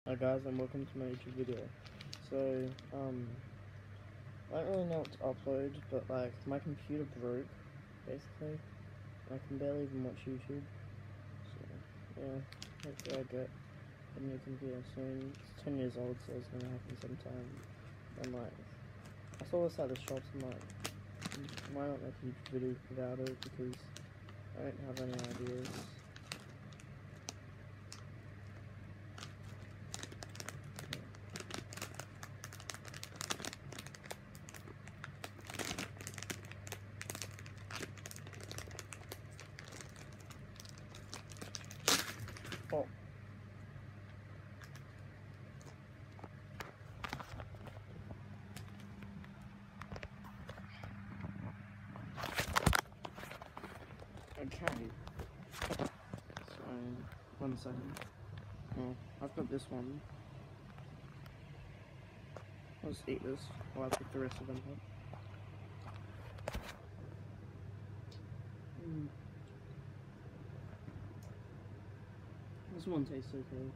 Hi guys, and welcome to my YouTube video. So, I don't really know what to upload, but like, my computer broke, basically. I can barely even watch YouTube. So, yeah, hopefully I get a new computer soon. It's 10 years old, so it's gonna happen sometime. And like, I saw this at the shops, and like, why not make a YouTube video without it, because I don't have any ideas. Oh. Okay. So, 1 second. Oh, I've got this one. Let's eat this while I pick the rest of them up. This one tastes okay.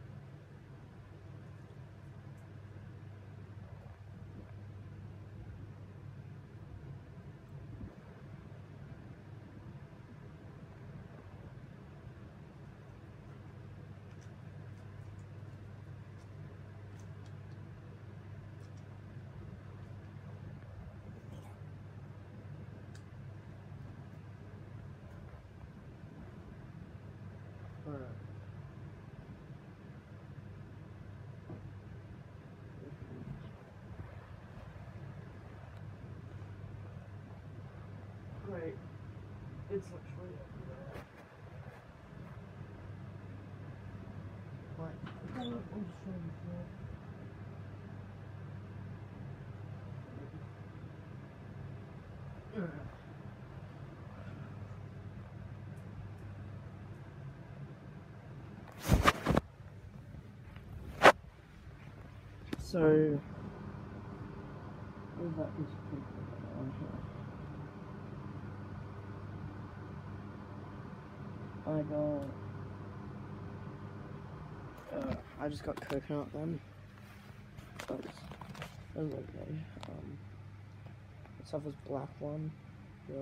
Alright. Great. It's literally everywhere. Right. I'm just trying to feel. So, what about this picture on here? I just got coconut then. But it's okay. Let's have this black one. Yeah.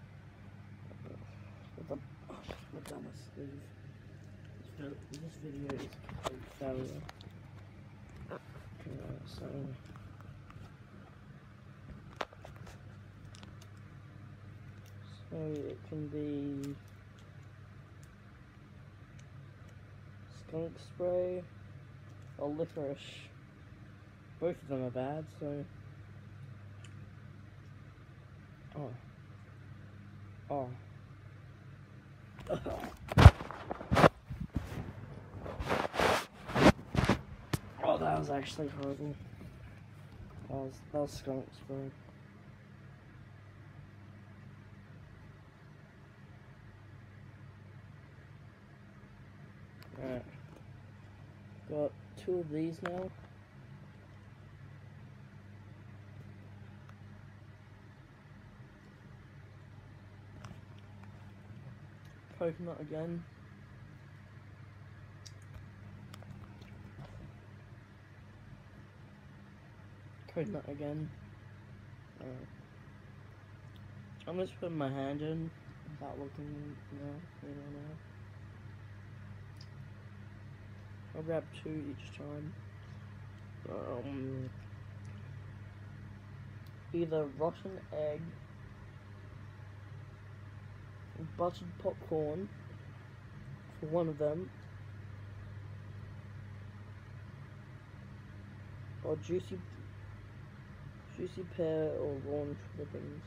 With the dumbest sleeve. This video is a complete failure. So it can be skunk spray or licorice. Both of them are bad, so oh. Oh, that was actually horrible. That was skunk spray. Alright. Got 2 of these now. Coconut again. Coconut again. I'm just putting my hand in without looking, now. I'll grab 2 each time. Either rotten egg, buttered popcorn for one of them, or juicy pear or raw drippings.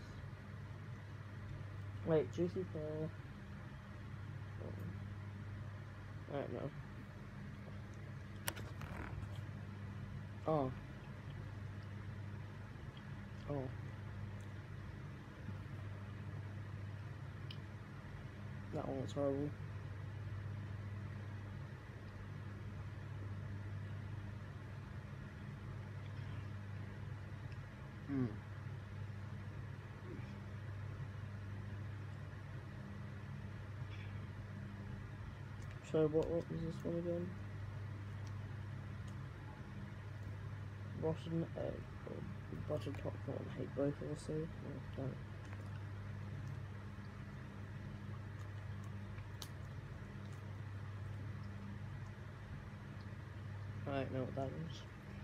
Wait, juicy pear. I don't know. Oh. That one was horrible. So what was this one again? rotten egg or buttered popcorn. I hate both also. Oh, don't. I don't know what that is.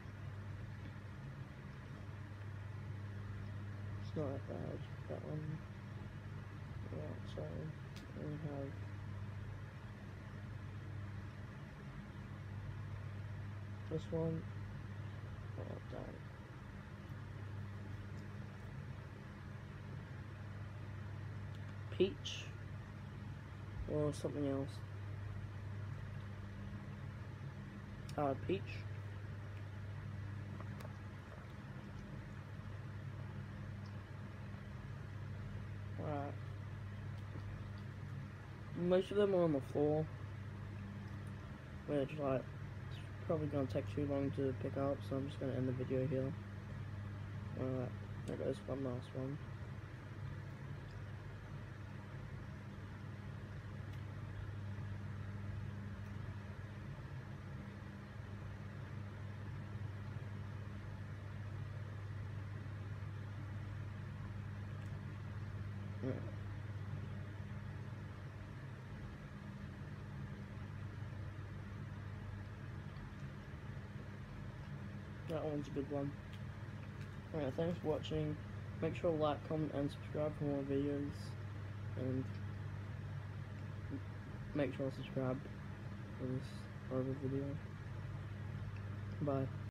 It's not that bad. That one. Yeah, so we have this one. Oh, damn. Peach or something else. Peach. Alright. Most of them are on the floor, which like it's probably gonna take too long to pick up, so I'm just gonna end the video here. Alright, there goes one last one. Yeah. That one's a good one. Alright, thanks for watching. Make sure to like, comment, and subscribe for more videos. And make sure to subscribe for this other video. Bye.